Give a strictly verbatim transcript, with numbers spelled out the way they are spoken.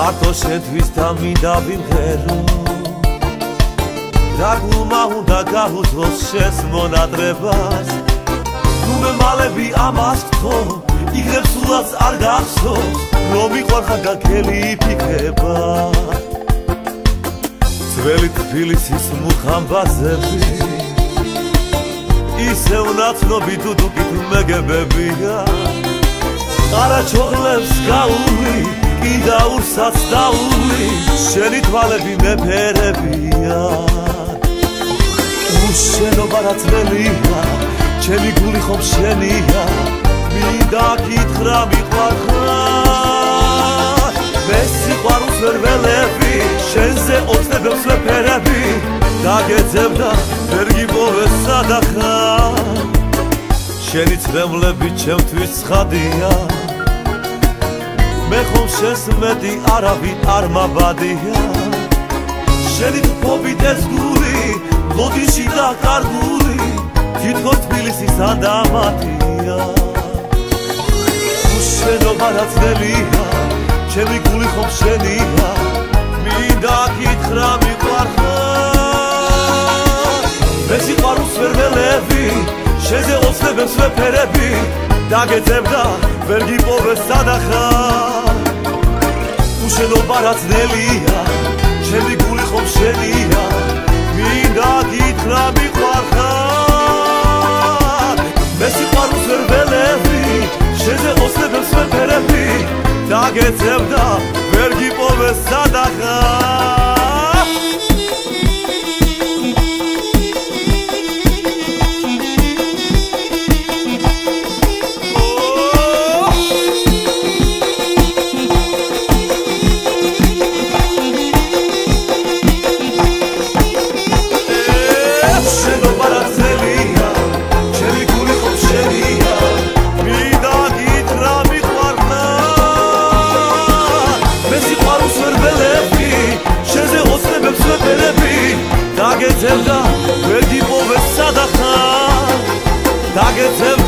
მარტო შენთვის დამინდა ვიმღერო რაგულმა უნდა გაუძღოს შენს მონატრებას ნუ მე მალები ამას გთო იგრებს სულაც არ გახსოვს რომ მიყვარხარ და ქელი იფიქრება ძველი თბილისის მუხამბაზები ისევ ნაცნობი დუდუკით მეგებებია ყარაჩოღლებს გაული კი დაურსაც დაული შენი თვალები მეფერებია უშენობა რა ძნელია ჩემი გული ხომ შენია მინდა გითხრა მიყვარხარ მე სიყვარულს ვერ ველები შენზე ოცნებებს ვეფერები დაგეძებდა ვერ გიპოვე სადახარ შენი წრემლები ჩემთვის ცხადია მე ხომ შენს მეტი არავინ არ მაბადია შენი თბობით ეს გული ლოდიში და კარგული თითქოს თბილისის ანდამატია უშენობა რა ძნელია ჩემი გული ხომ შენია მინდა გითხრა მიყვარხარ მე სიყვარულს ვერ ველები შენზე ოცნებებს ვეფერები დაგეძებდა ვერ გიპოვე სადახარ უშენობა რა ძნელია ჩემი გული ხომ შენია მინდა გითხრა მიყვარხარ მე სიყვარულს ვერ ველები შენზე ოცნებებს ვეფერები დაგეძებდა ვერ გიპოვე სადახარ დაგეძებდა ვერ გიპოვე სადახარ დაგეძებდა